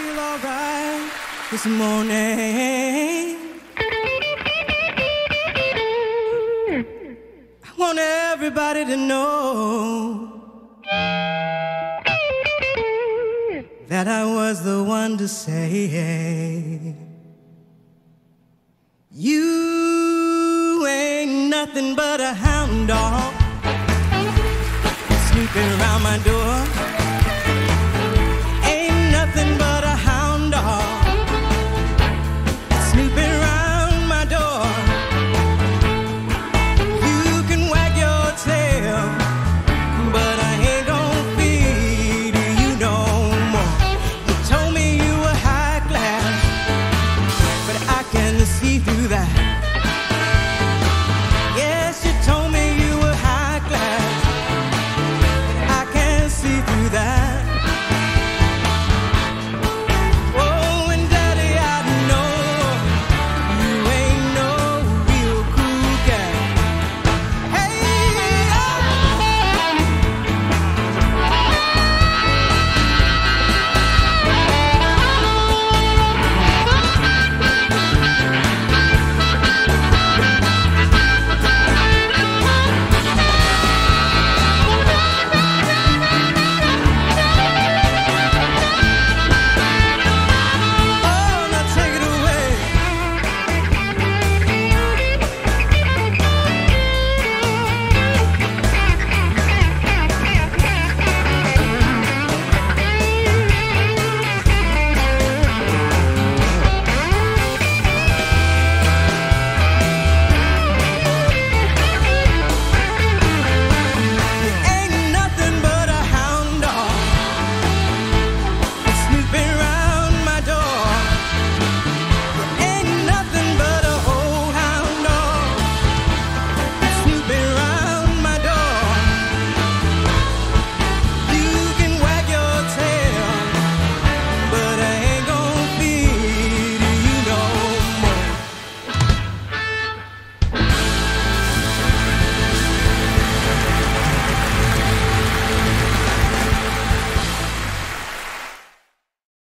feel alright this morning. I want everybody to know that I was the one to say, you ain't nothing but a hound dog snooping around my door.